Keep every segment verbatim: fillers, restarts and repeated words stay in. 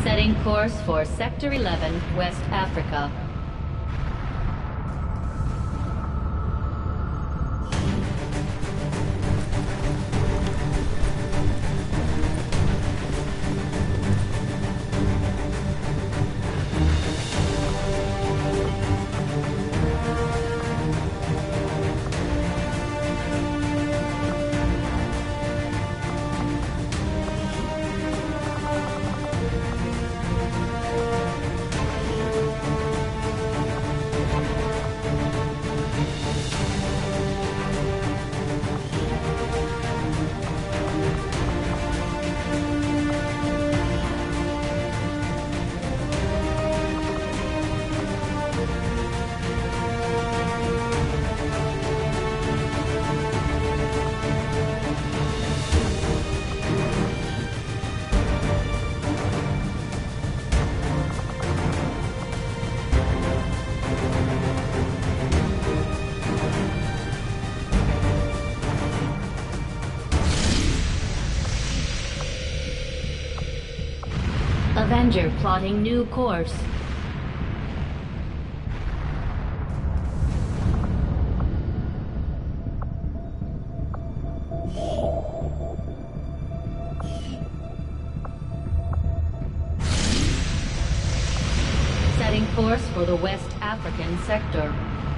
Setting course for Sector eleven, West Africa. Avenger plotting new course. Setting course for the West African sector.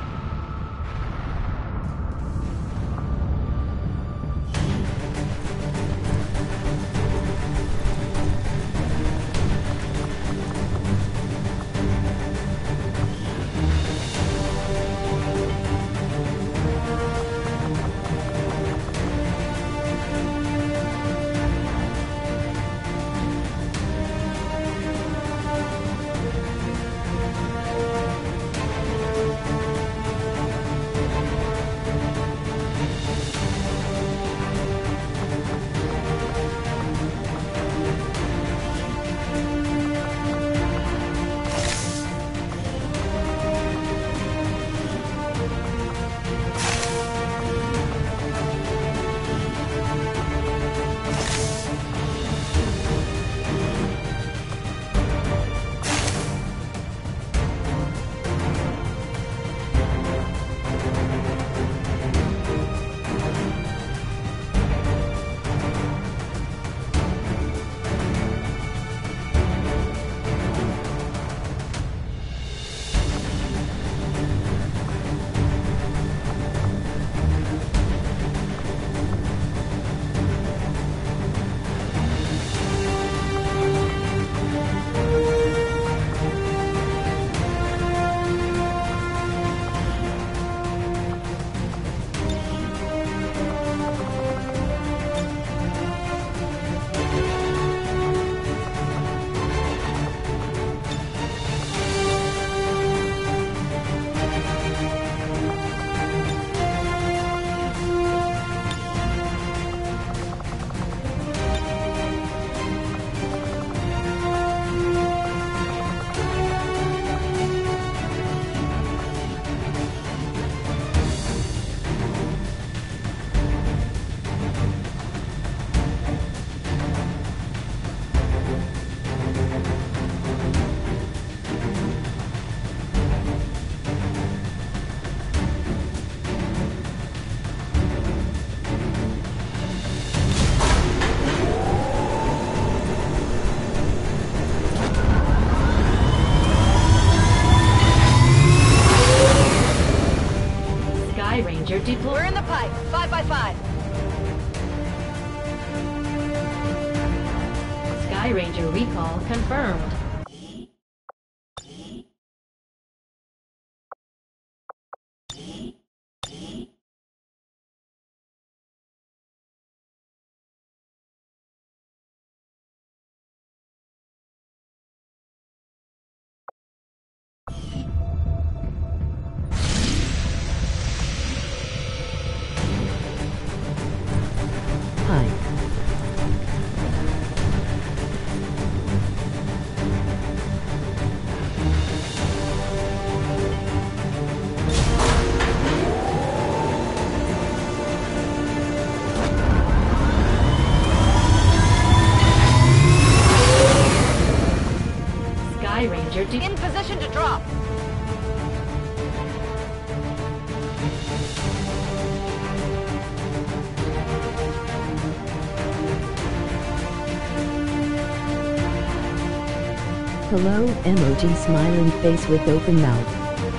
Deploy. We're in the pipe. Five by five. Sky Ranger recall confirmed. Hello, emoji smiling face with open mouth.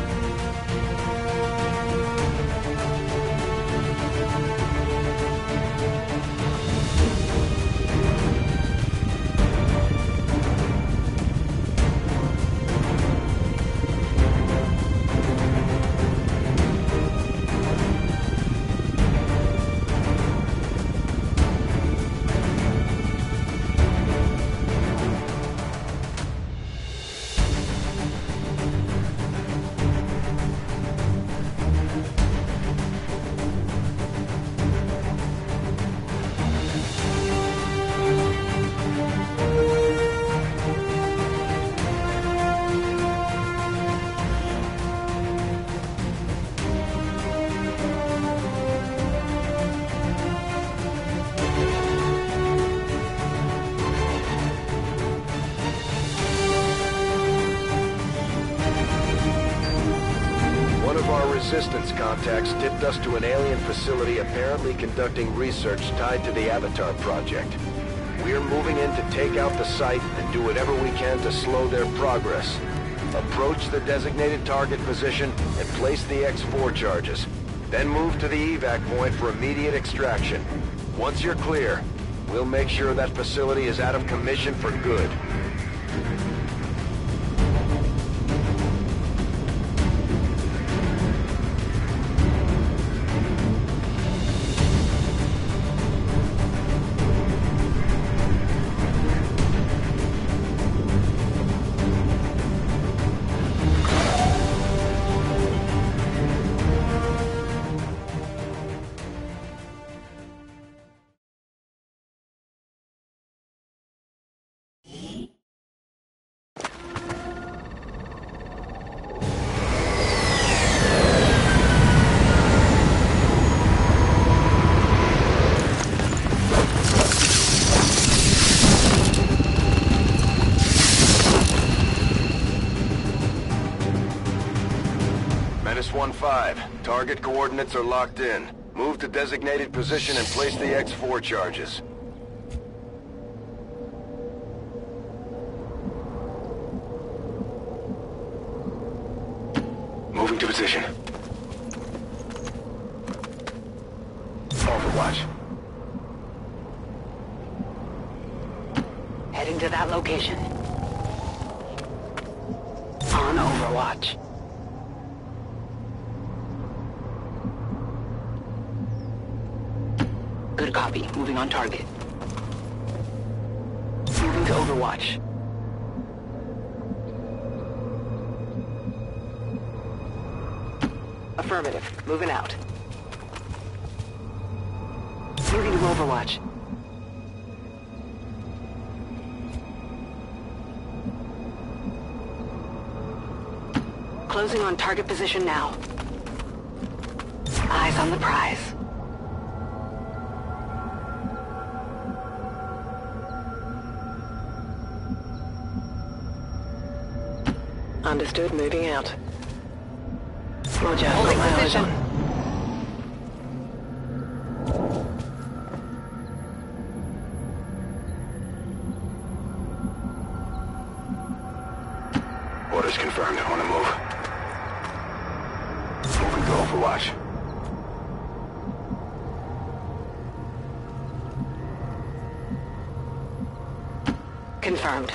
Resistance contacts tipped us to an alien facility apparently conducting research tied to the Avatar project. We're moving in to take out the site and do whatever we can to slow their progress. Approach the designated target position and place the X four charges. Then move to the evac point for immediate extraction. Once you're clear, we'll make sure that facility is out of commission for good. one five. Target coordinates are locked in. Move to designated position and place the X four charges. Moving to position. Overwatch. Heading to that location. On Overwatch. Good copy. Moving on target. Moving to Overwatch. Affirmative. Moving out. Moving to Overwatch. Closing on target position now. Eyes on the prize. Understood, moving out. Roger, holding position. Orders confirmed, I want to move. Moving to Overwatch. Confirmed.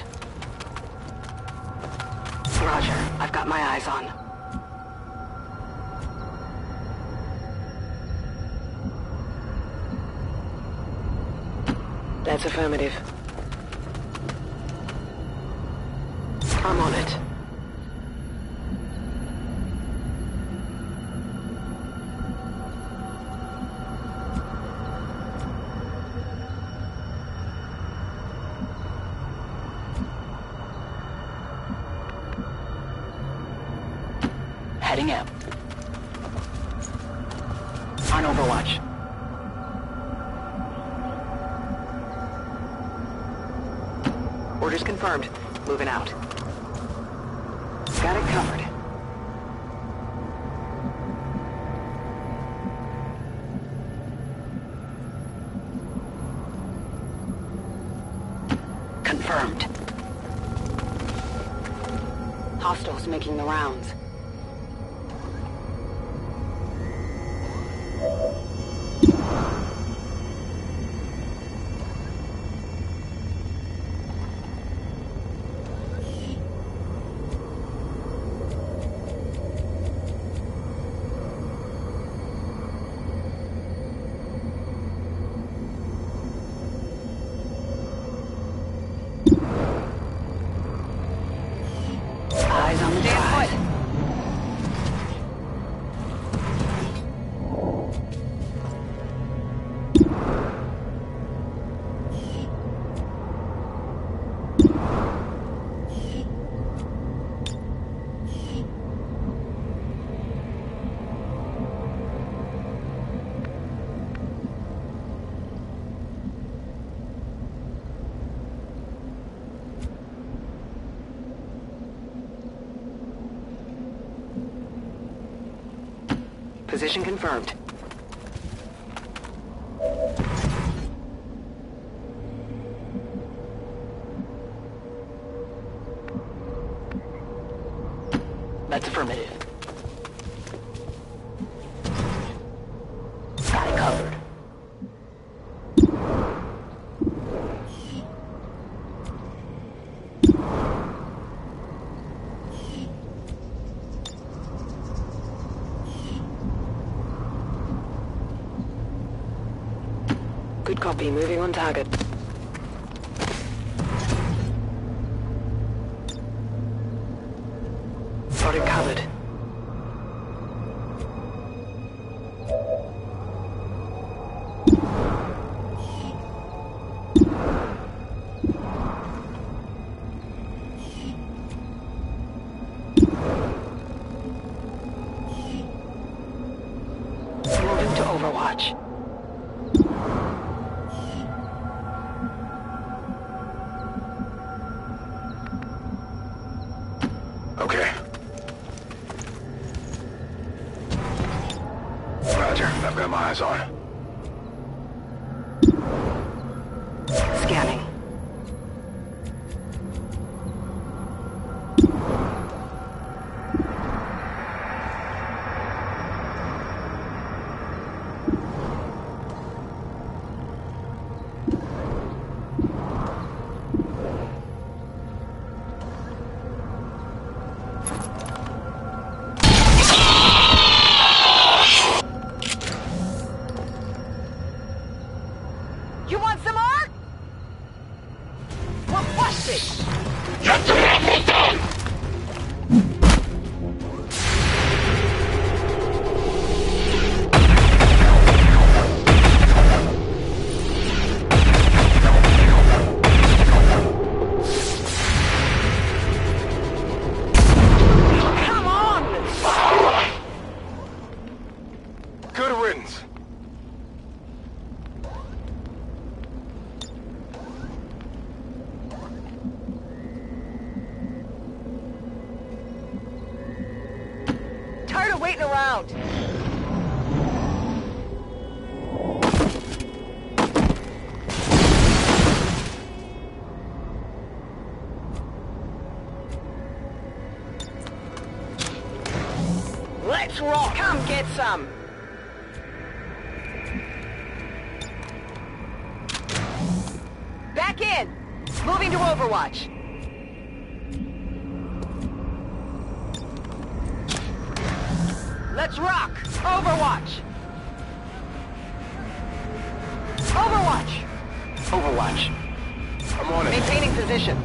Roger, I've got my eyes on. That's affirmative. I'm on it. Heading out. On Overwatch. Orders confirmed. Moving out. Got it covered. Confirmed. Hostiles making the rounds. Eyes on the prize. Position confirmed. That's affirmative. Got it covered. Good copy, moving on target. Got it covered. Moving to Overwatch. Okay. Roger, I've got my eyes on. Scanning. You want some more? Well, bust it! Come on! Good riddance. Tired of waiting around. Let's rock. Come get some. Back in. Moving to Overwatch. Let's rock! Overwatch! Overwatch! Overwatch. I'm on it. Maintaining position.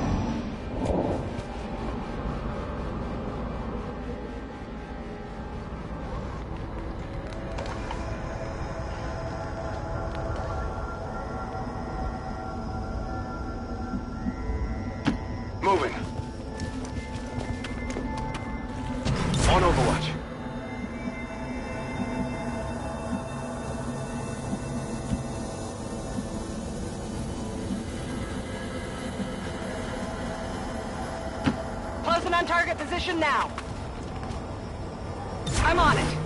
Moving. On Overwatch. Closing on target position now. I'm on it.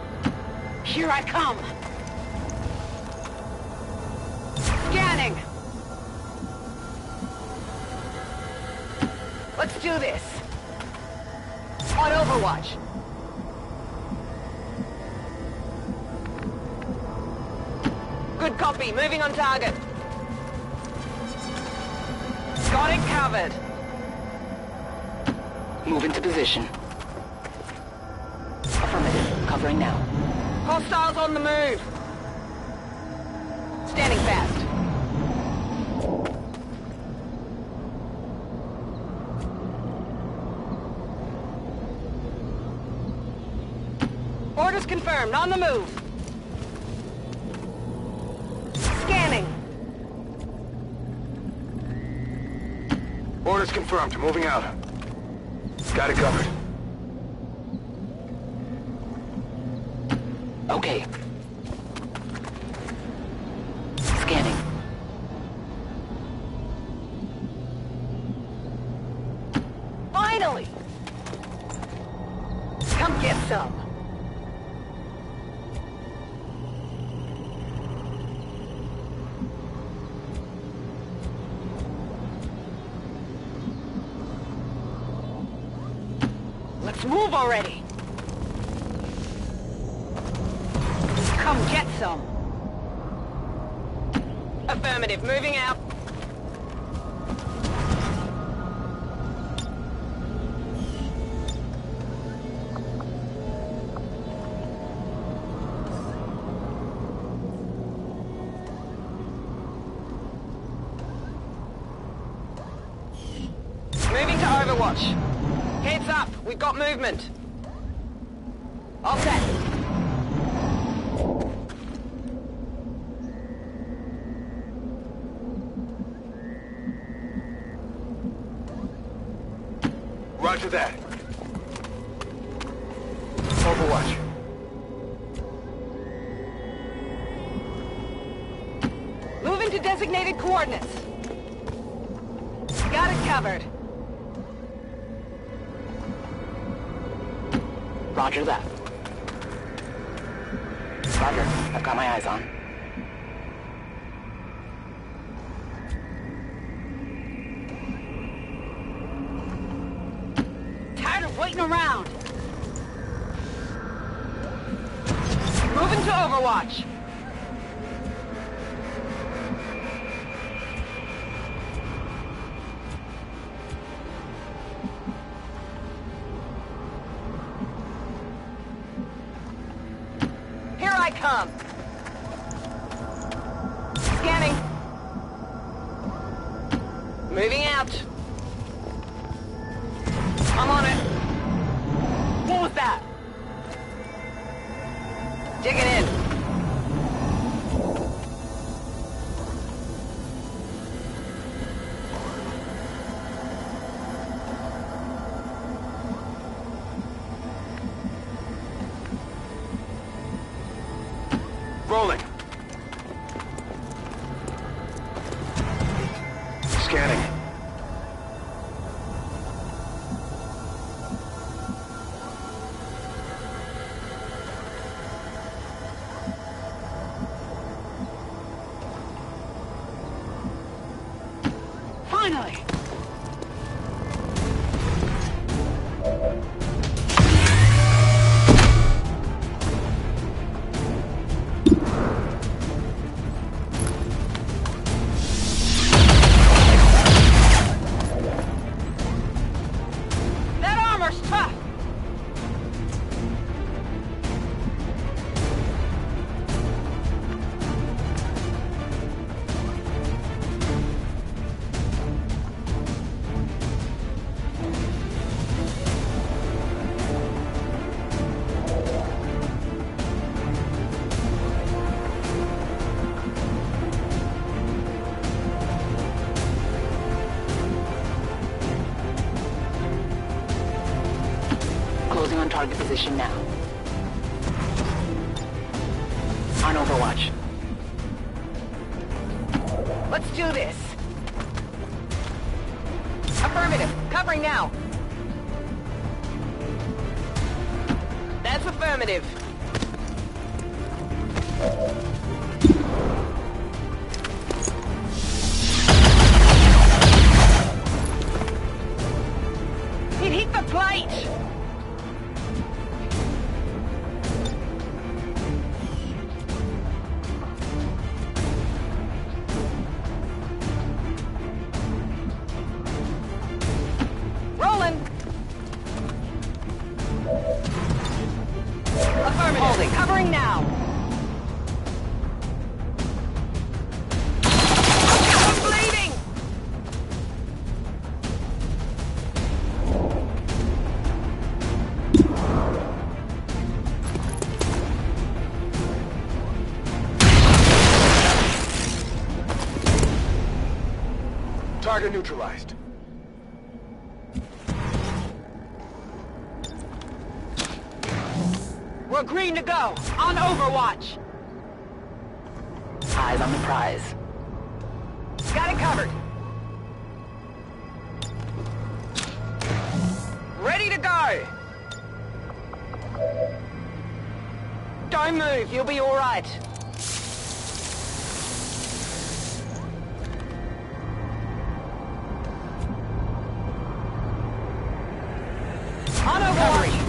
Here I come. Scanning. do this. On Overwatch. Good copy. Moving on target. Got it covered. Move into position. Affirmative. Covering now. Hostiles on the move. Standing fast. Orders confirmed. On the move. Scanning. Orders confirmed. Moving out. Got it covered. Okay. Scanning. Finally! Come get some. Let's move already. Come get some. Affirmative, moving out. Moving to Overwatch. Heads up, we've got movement. All set. Roger that. Overwatch. Moving to designated coordinates. Got it covered. Roger that. Roger. I've got my eyes on. Tired of waiting around. Moving to Overwatch. Here I come. Scanning. Moving out. I'm on it. What was that? Digging in. Rolling. Scanning. Finally. That armor's tough. Closing on target position now. On Overwatch. Let's do this. Affirmative. Covering now. That's affirmative. Covering now. I'm bleeding. Target neutralized. We're green to go. On Overwatch. Eyes on the prize. Got it covered. Ready to go. Don't move. You'll be all right. On Overwatch.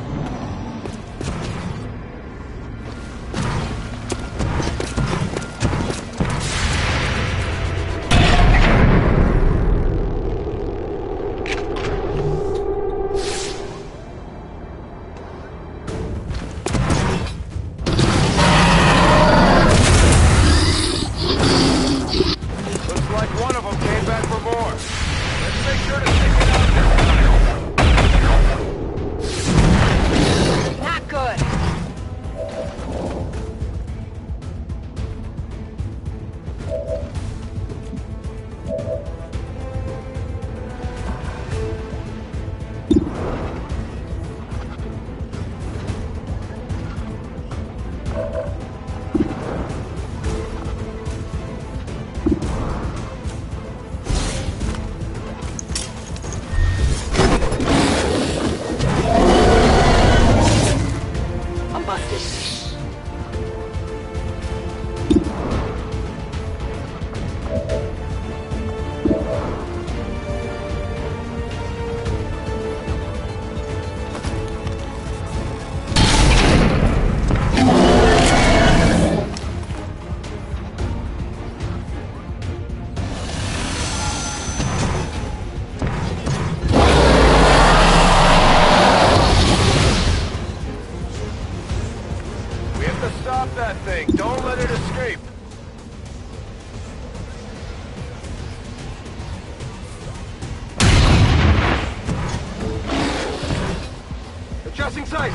Adjusting sights.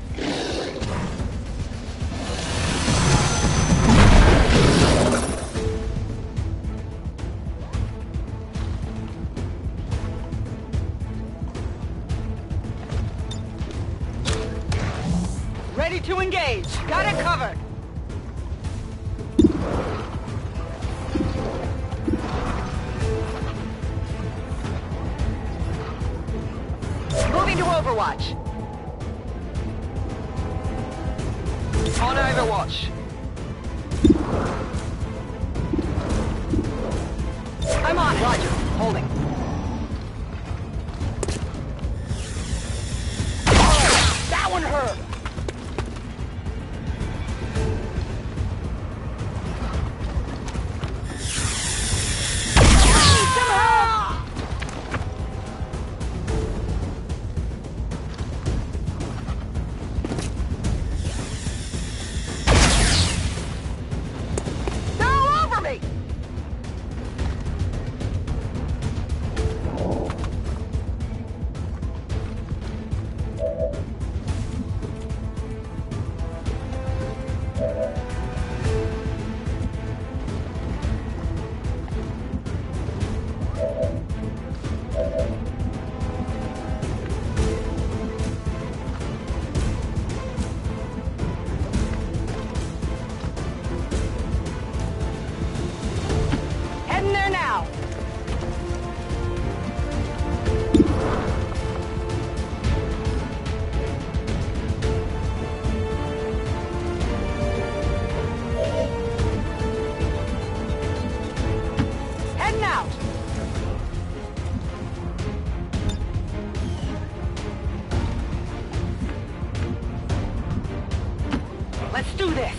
Ready to engage. Got it covered. Moving to Overwatch. On Overwatch. I'm on it. Roger. Holding. Oh, that one hurt. Let's do this!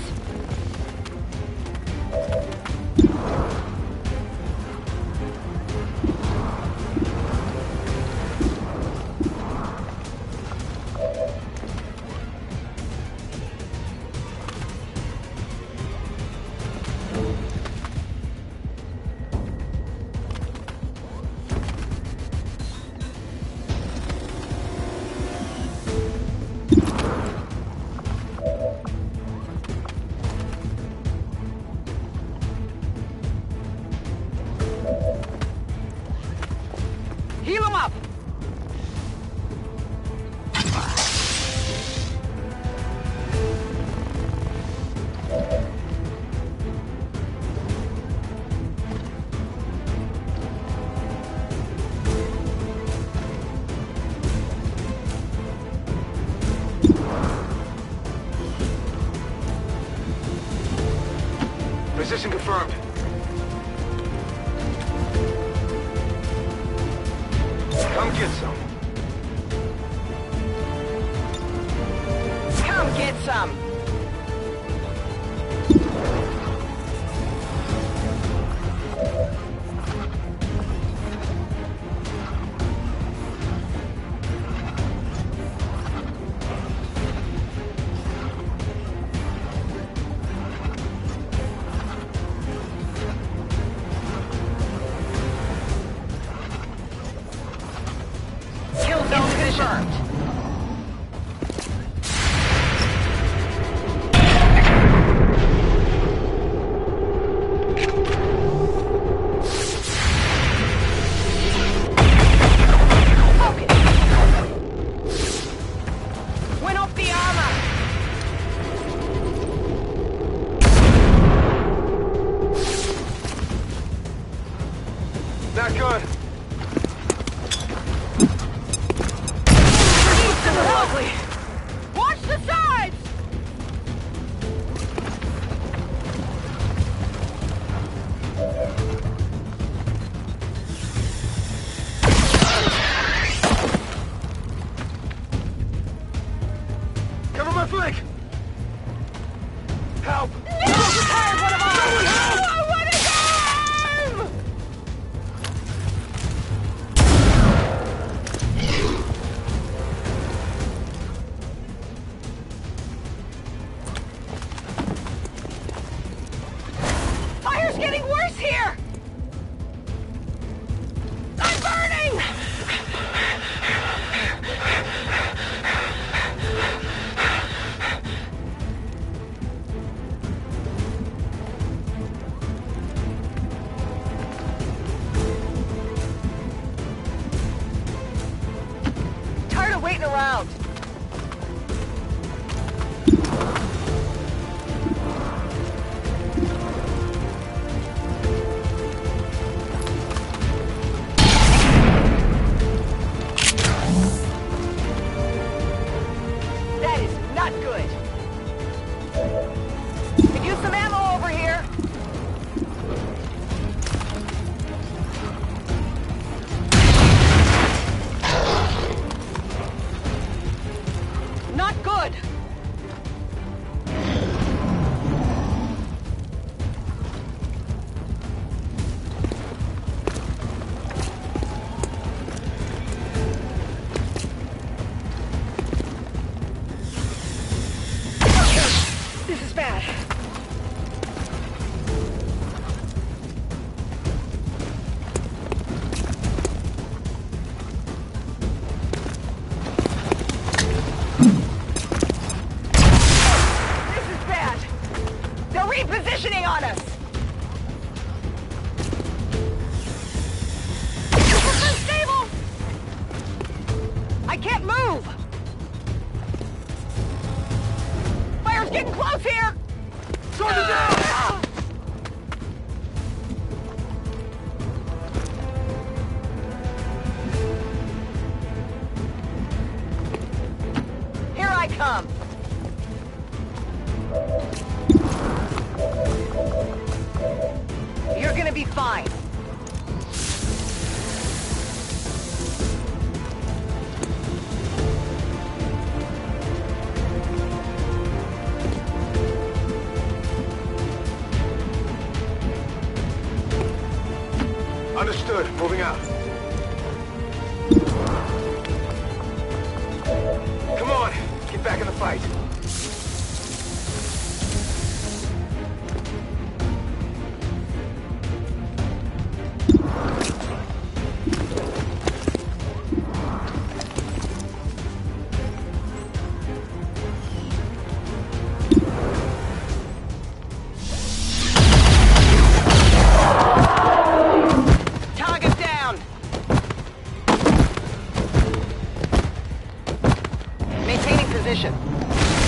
Position confirmed. Come get some. Come get some! Not good. Lovely. Watch the sides! Cover my flank! Help! No! Tired one of ours! I want to go! Fire's getting worse here! I'm burning! Tired of waiting around. That is not good. Could use some ammo over here. Not good. This is bad. This is bad. They're repositioning on us. Super unstable. I can't move. Fire's getting close here. Sword it down! Here I come. You're gonna be fine. Understood. Moving out. Come on. Get back in the fight. Target down. Maintaining position.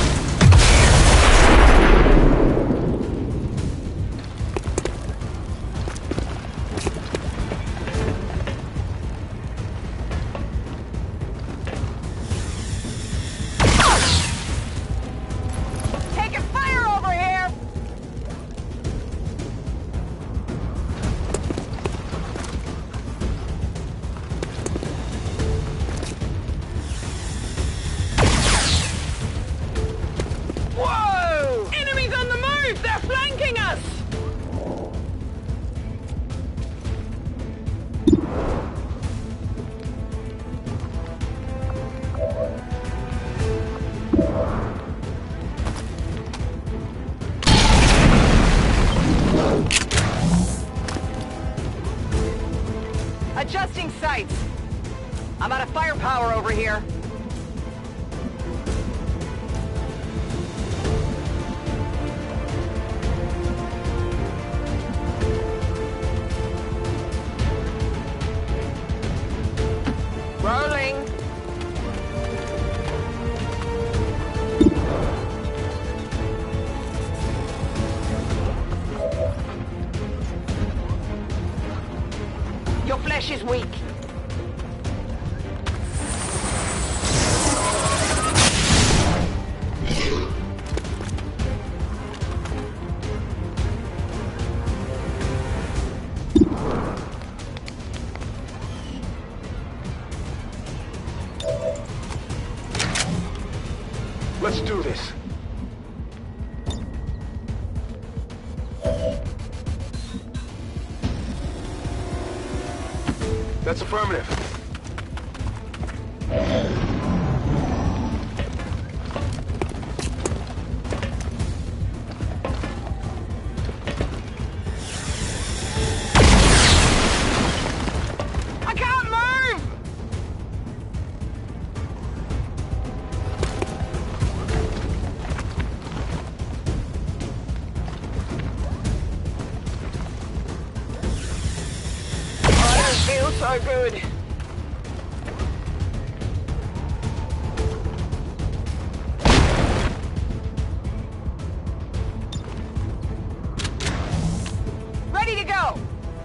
sights. I'm out of firepower over here. Rolling. Your flesh is weak. Let's do this. That's affirmative. I can't move! I don't feel so good. Ready to go!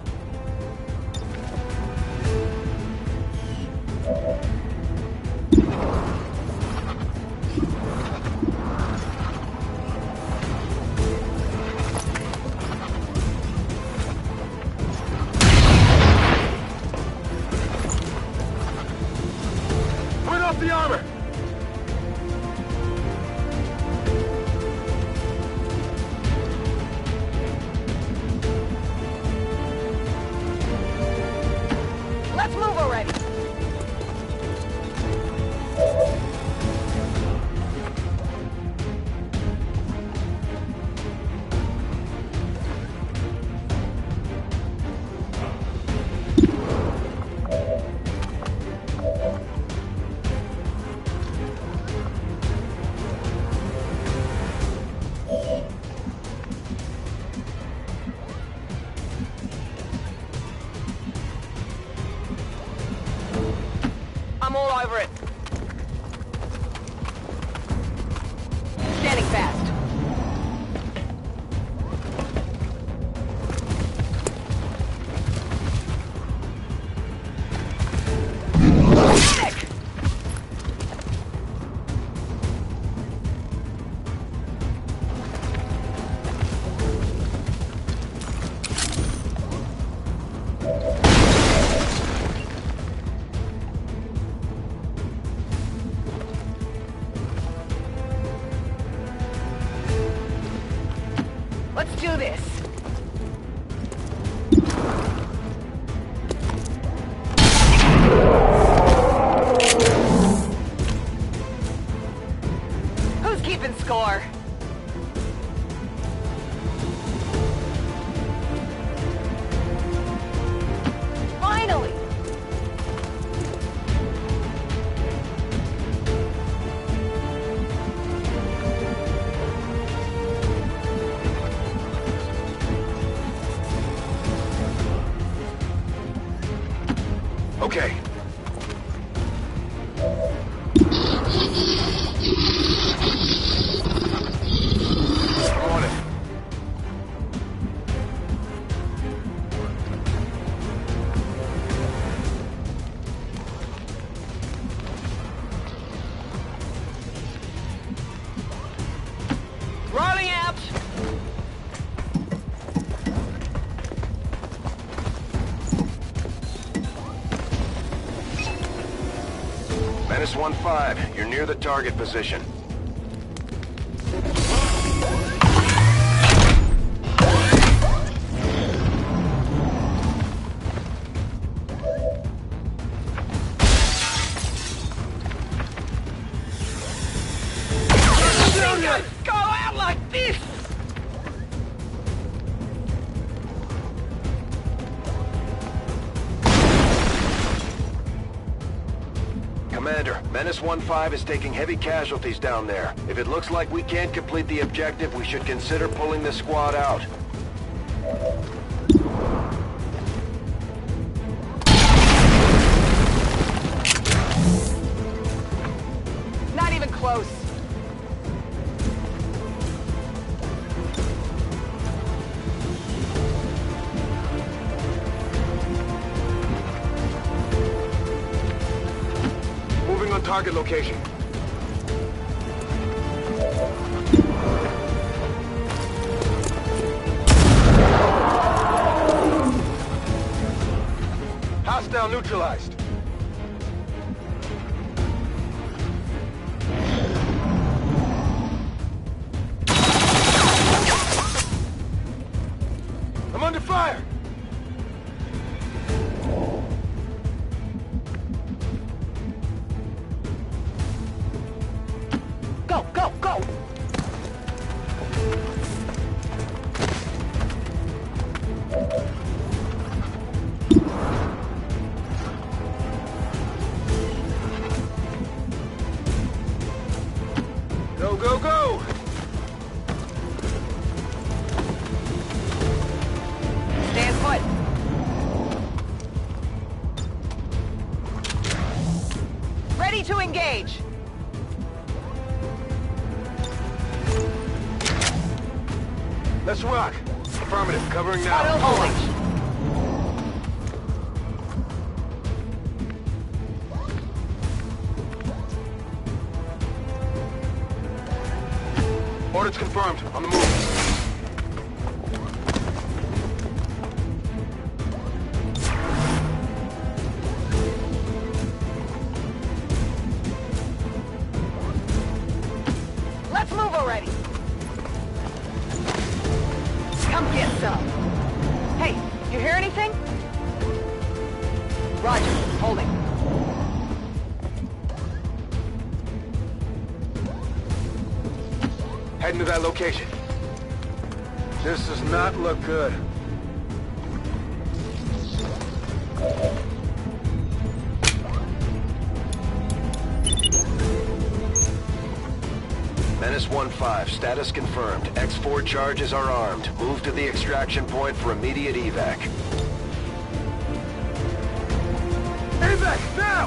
Burn off the armor! Let's move already! I'm all over it. Standing fast. Medic! Let's do this. Who's keeping score? Finally! Okay. On it. Rolling out! Menace one five, you're near the target position. Go out like this! Menace one five is taking heavy casualties down there. If it looks like we can't complete the objective, we should consider pulling the squad out. Not even close. Moving on target location. Hostile neutralized. I'm under fire! Go, go, go! Go, go, go! Stand put. Ready to engage. Let's rock. Affirmative, covering now. Auto holding. Orders confirmed. On the move. Let's move already. Come get some. Hey, you hear anything? Roger, holding. Heading to that location. This does not look good. Menace one five, status confirmed. X four charges are armed. Move to the extraction point for immediate evac. Evac, now!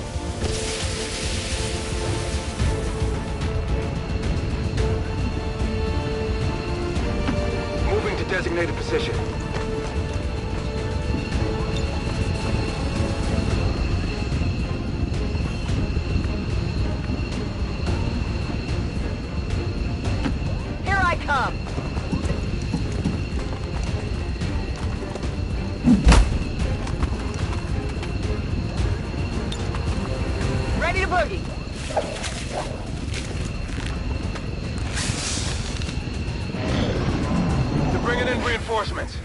Moving to designated position. Here I come. Ready to boogie. They're bringing in reinforcements.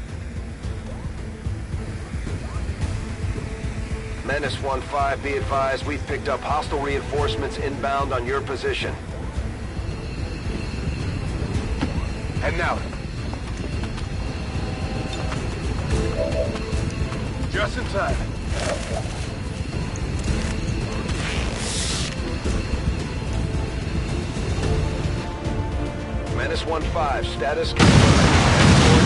Menace one five, be advised, we've picked up hostile reinforcements inbound on your position. Heading out. Just in time. Menace one five, status confirmed.